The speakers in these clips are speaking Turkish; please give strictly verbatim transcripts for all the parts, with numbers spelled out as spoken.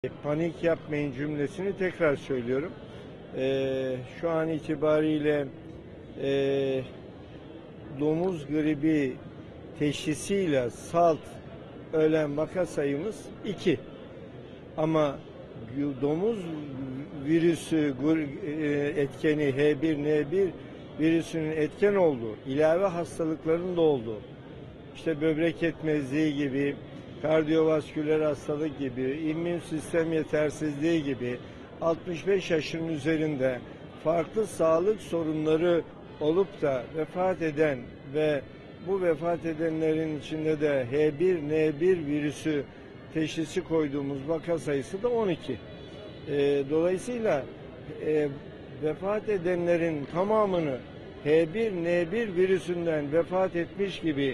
Panik yapmayın cümlesini tekrar söylüyorum. Ee, şu an itibariyle e, domuz gribi teşhisiyle salt ölen vaka sayımız iki. Ama domuz virüsü etkeni H bir N bir virüsünün etken olduğu, ilave hastalıkların da olduğu, işte böbrek yetmezliği gibi, kardiyovasküler hastalık gibi, immün sistem yetersizliği gibi altmış beş yaşın üzerinde farklı sağlık sorunları olup da vefat eden ve bu vefat edenlerin içinde de H bir N bir virüsü teşhisi koyduğumuz vaka sayısı da on iki. E, dolayısıyla e, vefat edenlerin tamamını H bir N bir virüsünden vefat etmiş gibi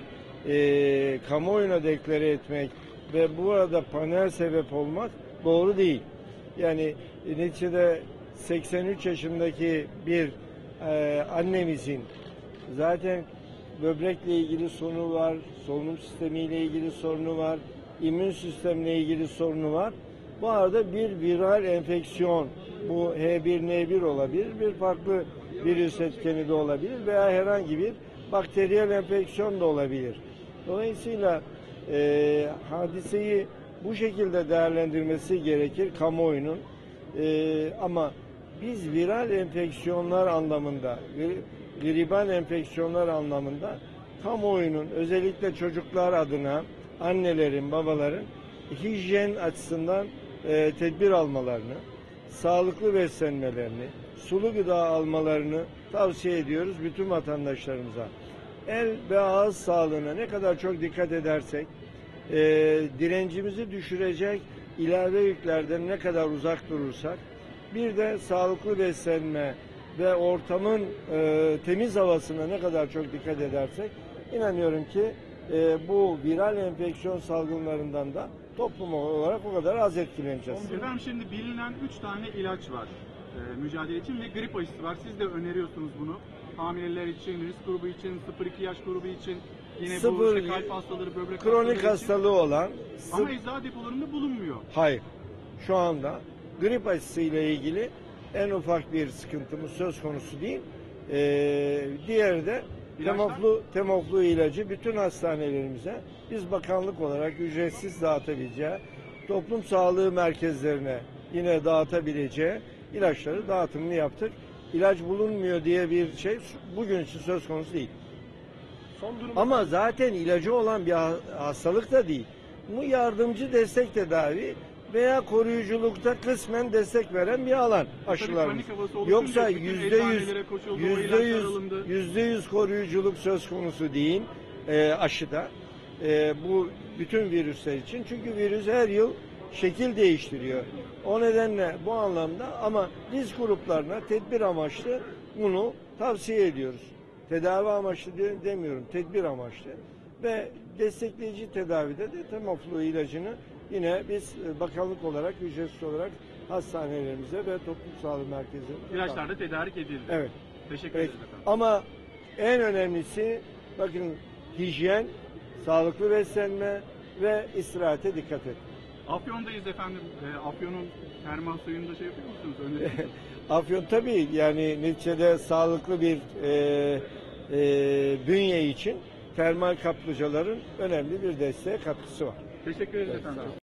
e, kamuoyuna deklare etmek ve bu arada panel sebep olmak doğru değil. Yani neticede seksen üç yaşındaki bir e, annemizin zaten böbrekle ilgili sorunu var, solunum sistemiyle ilgili sorunu var, immün sistemle ilgili sorunu var. Bu arada bir viral enfeksiyon, bu H bir N bir olabilir, bir farklı virüs etkeni de olabilir veya herhangi bir bakteriyel enfeksiyon da olabilir. Dolayısıyla e, hadiseyi bu şekilde değerlendirmesi gerekir kamuoyunun. E, ama biz viral enfeksiyonlar anlamında, gribal enfeksiyonlar anlamında kamuoyunun özellikle çocuklar adına annelerin, babaların hijyen açısından e, tedbir almalarını, sağlıklı beslenmelerini, sulu gıda almalarını tavsiye ediyoruz bütün vatandaşlarımıza. El ve ağız sağlığına ne kadar çok dikkat edersek, e, direncimizi düşürecek ilave yüklerden ne kadar uzak durursak, bir de sağlıklı beslenme ve ortamın e, temiz havasına ne kadar çok dikkat edersek, inanıyorum ki e, bu viral enfeksiyon salgınlarından da toplum olarak o kadar az etkileneceğiz. Efendim şimdi bilinen üç tane ilaç var e, mücadele için ve grip aşısı var. Siz de öneriyorsunuz bunu. Hamileler için, risk grubu için, sıfır iki yaş grubu için, yine sıfır, bu işte kalp hastaları, böbrek kronik hastaları hastalığı için. olan. Ama eczacı depolarında bulunmuyor. Hayır. Şu anda grip aşısı ile ilgili en ufak bir sıkıntımız söz konusu değil. Ee, diğeri de Tamiflu, Tamiflu ilacı bütün hastanelerimize biz bakanlık olarak ücretsiz dağıtabileceği, toplum sağlığı merkezlerine yine dağıtabileceği ilaçları dağıtımını yaptık. İlaç bulunmuyor diye bir şey bugün için söz konusu değil. Son durum Ama zaten ilacı olan bir hastalık da değil. Bu yardımcı destek tedavi veya koruyuculukta kısmen destek veren bir alan aşılarımız. Yoksa yüzde yüz yüzde yüz yüzde yüz koruyuculuk söz konusu değil e, aşıda. E, bu bütün virüsler için. Çünkü virüs her yıl şekil değiştiriyor. O nedenle bu anlamda ama risk gruplarına tedbir amaçlı bunu tavsiye ediyoruz. Tedavi amaçlı demiyorum, tedbir amaçlı. Ve destekleyici tedavide de Tamiflu ilacını yine biz bakanlık olarak, ücretsiz olarak hastanelerimize ve toplum sağlığı merkezlerine ilaçlarda tedarik edildi. Evet. Teşekkür ederim efendim. Ama en önemlisi bakın hijyen, sağlıklı beslenme ve istirahate dikkat et. Afyon'dayız efendim. E, Afyon'un termal suyunu da şey yapıyor musunuz? Öneriyor musunuz? Afyon tabii yani neticede sağlıklı bir e, e, bünye için termal kaplıcaların önemli bir desteğe katkısı var. Teşekkür ederiz efendim.